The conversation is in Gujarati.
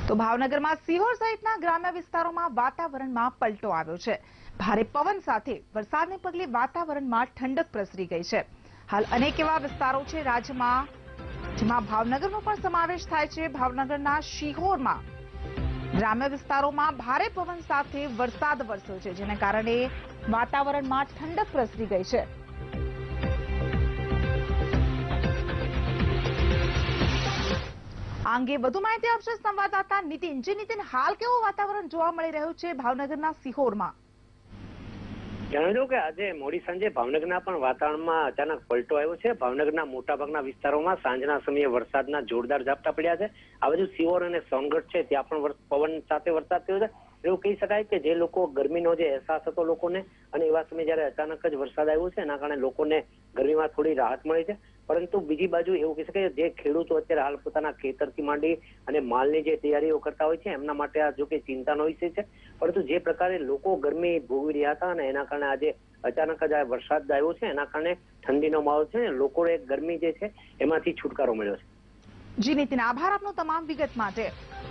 તો ભાવનગરમાં સિહોર સહિતના ગ્રામ્ય વિસ્તારોમાં વાતાવરણમાં પલટો આવ્યો છે। ભારે પવન સાથે વરસાદને પગલે વાતાવરણમાં ઠંડક પ્રસરી ગઈ છે। હાલ અનેક એવા વિસ્તારો છે રાજ્યમાં જેમાં ભાવનગરનો પણ સમાવેશ થાય છે। ભાવનગરના સિહોરમાં ગ્રામ્ય વિસ્તારોમાં ભારે પવન સાથે વરસાદ વરસ્યો છે, જેને કારણે વાતાવરણમાં ઠંડક પ્રસરી ગઈ છે। આ અંગે વધુ માહિતી આપશે સંવાદદાતા નીતિન। નીતિન, હાલ કેવું વાતાવરણ જોવા મળી રહ્યું છે ભાવનગરના સિહોરમાં? જણાવી દઉં કે આજે મોડી સાંજે ભાવનગરના પણ વાતાવરણમાં અચાનક પલટો આવ્યો છે। ભાવનગરના મોટાભાગના વિસ્તારોમાં સાંજના સમયે વરસાદના જોરદાર ઝાપટા પડ્યા છે। આ બાજુ સિહોર અને સોનગઢ છે ત્યાં પણ પવન સાથે વરસાદ થયો છે। એવું કહી શકાય કે જે લોકો ગરમીનો જે અહેસાસ હતો લોકોને, અને એવા સમયે જયારે અચાનક જ વરસાદ આવ્યો છે એના કારણે લોકોને ગરમીમાં થોડી રાહત મળી છે। પરંતુ બીજી બાજુ એવું કહી શકાય જે ખેડૂતો અત્યારે હાલ પોતાના ખેતરથી માંડી અને માલની જે તૈયારીઓ કરતા હોય છે એમના માટે આ જો કે ચિંતાનો વિષય છે। પરંતુ જે પ્રકારે લોકો ગરમી ભોગવી રહ્યા હતા અને એના કારણે આજે અચાનક જ આ વરસાદ આવ્યો છે એના કારણે ઠંડીનો માહોલ છે, લોકોને ગરમી જે છે એમાંથી છુટકારો મળ્યો છે। જી નીતિન, આભાર આપનો તમામ વિગત માટે।